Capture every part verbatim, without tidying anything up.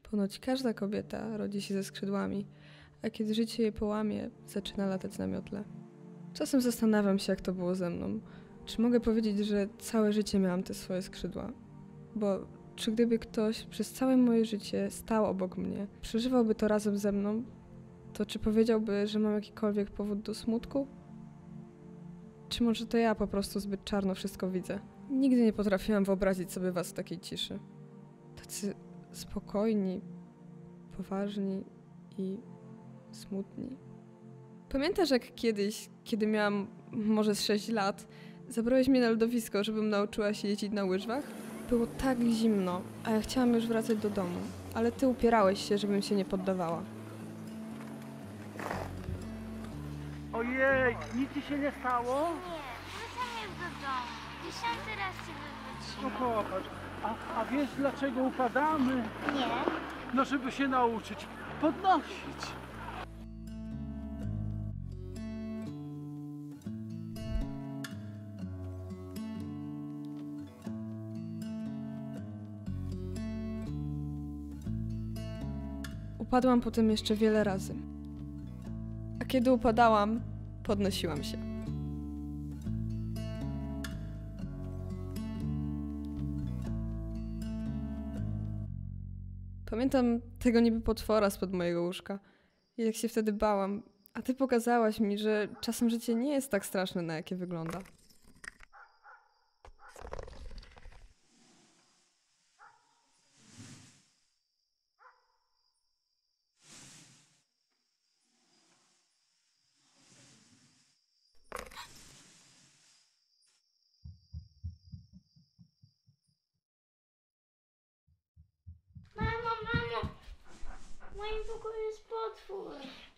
Ponoć każda kobieta rodzi się ze skrzydłami, a kiedy życie je połamie, zaczyna latać na miotle. Czasem zastanawiam się, jak to było ze mną. Czy mogę powiedzieć, że całe życie miałam te swoje skrzydła? Bo czy gdyby ktoś przez całe moje życie stał obok mnie, przeżywałby to razem ze mną, to czy powiedziałby, że mam jakikolwiek powód do smutku? Czy może to ja po prostu zbyt czarno wszystko widzę? Nigdy nie potrafiłam wyobrazić sobie was w takiej ciszy. Tacy spokojni, poważni i smutni. Pamiętasz, jak kiedyś, kiedy miałam może z sześć lat, zabrałeś mnie na lodowisko, żebym nauczyła się jeździć na łyżwach? Było tak zimno, a ja chciałam już wracać do domu, ale ty upierałeś się, żebym się nie poddawała. Ojej, nic ci się nie stało? Nie, wrócę już do domu. Dziesiąty raz się No wywróciłam. popatrz, a, a wiesz dlaczego upadamy? Nie? No żeby się nauczyć podnosić. Upadłam potem jeszcze wiele razy. A kiedy upadałam, podnosiłam się. Pamiętam tego niby potwora spod mojego łóżka. I jak się wtedy bałam, a ty pokazałaś mi, że czasem życie nie jest tak straszne, na jakie wygląda. Mamo, mamo! W moim pokoju jest potwór.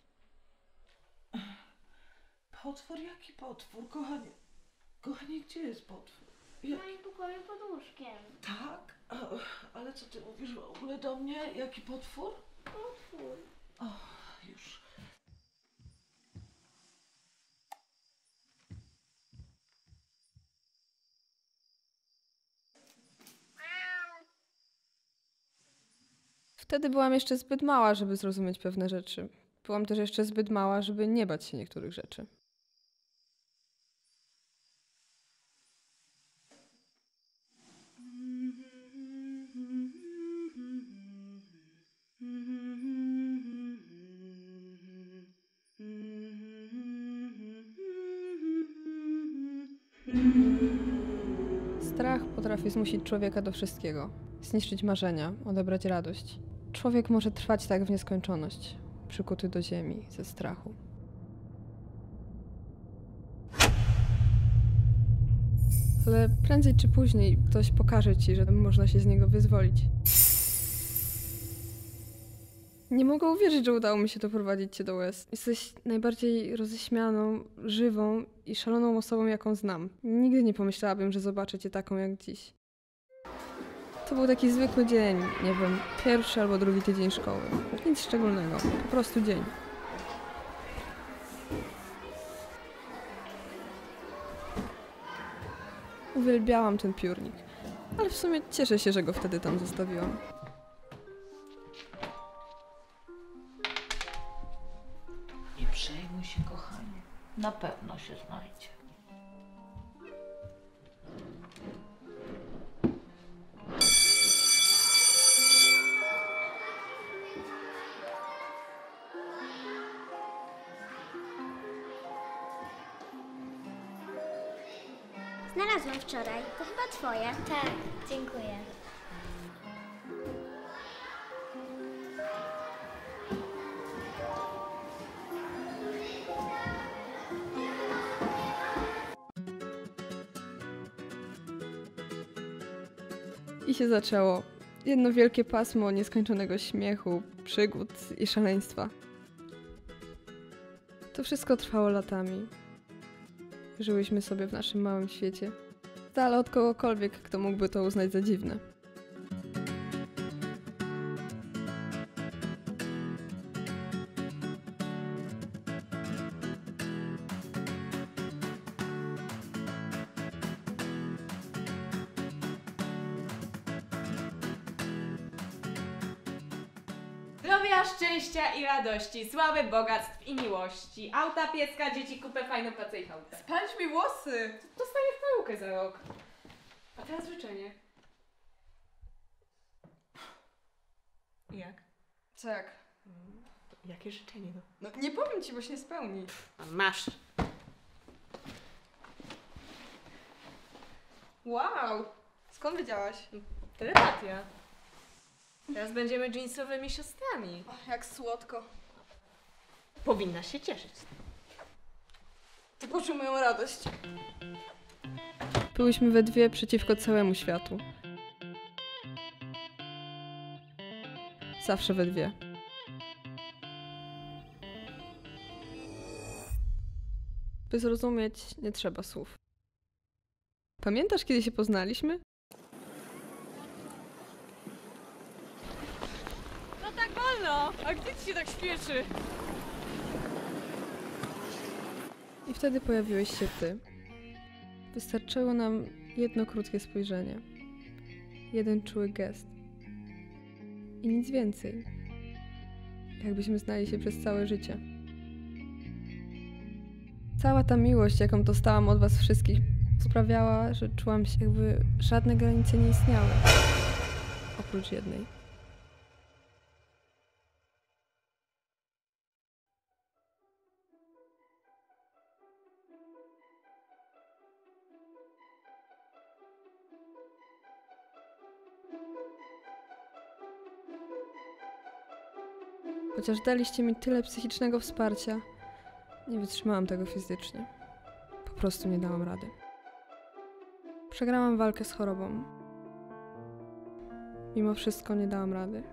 Potwór? Jaki potwór? Kochanie, kochanie, gdzie jest potwór? W moim pokoju pod łóżkiem. Tak? A, ale co ty mówisz w ogóle do mnie? Jaki potwór? Potwór. O, już. Wtedy byłam jeszcze zbyt mała, żeby zrozumieć pewne rzeczy. Byłam też jeszcze zbyt mała, żeby nie bać się niektórych rzeczy. Strach potrafi zmusić człowieka do wszystkiego. Zniszczyć marzenia, odebrać radość. Człowiek może trwać tak w nieskończoność, przykuty do ziemi ze strachu. Ale prędzej czy później ktoś pokaże ci, że można się z niego wyzwolić. Nie mogę uwierzyć, że udało mi się doprowadzić cię do łez. Jesteś najbardziej roześmianą, żywą i szaloną osobą, jaką znam. Nigdy nie pomyślałabym, że zobaczę cię taką jak dziś. To był taki zwykły dzień, nie wiem, pierwszy albo drugi tydzień szkoły. Nic szczególnego, po prostu dzień. Uwielbiałam ten piórnik, ale w sumie cieszę się, że go wtedy tam zostawiłam. Nie przejmuj się, kochanie. Na pewno się znajdzie. Znalazłam wczoraj. To chyba twoje. Tak, dziękuję. I się zaczęło. Jedno wielkie pasmo nieskończonego śmiechu, przygód i szaleństwa. To wszystko trwało latami. Żyłyśmy sobie w naszym małym świecie. Z dala od kogokolwiek, kto mógłby to uznać za dziwne. Zdrowia, szczęścia i radości, sławy, bogactw i miłości, auta, pieska, dzieci, kupę, fajną pracę i chałupę. Spalić mi włosy! Dostaniesz perukę za rok. A teraz życzenie. Jak? Co jak? Jakie życzenie, no? No nie powiem ci, bo się nie spełni. A masz. Wow! Skąd wiedziałaś? Telepatia. Teraz będziemy jeansowymi siostrami. Och, jak słodko. Powinnaś się cieszyć. To poczuj moją radość. Byłyśmy we dwie przeciwko całemu światu. Zawsze we dwie. By zrozumieć, nie trzeba słów. Pamiętasz, kiedy się poznaliśmy? No tak wolno! A gdzie ci się tak śpieszy? I wtedy pojawiłeś się ty. Wystarczyło nam jedno krótkie spojrzenie. Jeden czuły gest. I nic więcej. Jakbyśmy znali się przez całe życie. Cała ta miłość, jaką dostałam od was wszystkich, sprawiała, że czułam się, jakby żadne granice nie istniały. Oprócz jednej. Chociaż daliście mi tyle psychicznego wsparcia, nie wytrzymałam tego fizycznie. Po prostu nie dałam rady. Przegrałam walkę z chorobą. Mimo wszystko nie dałam rady.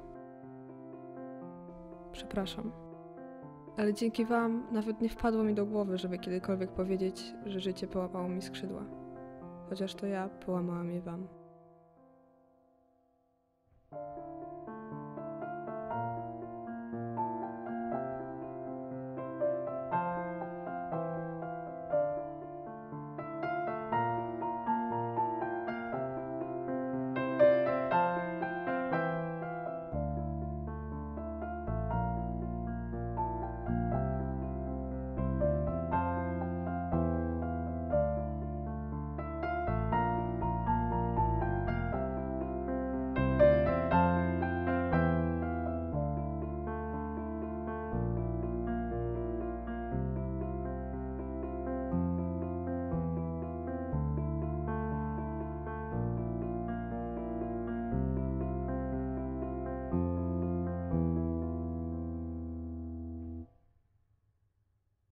Przepraszam. Ale dzięki wam nawet nie wpadło mi do głowy, żeby kiedykolwiek powiedzieć, że życie połamało mi skrzydła. Chociaż to ja połamałam je wam.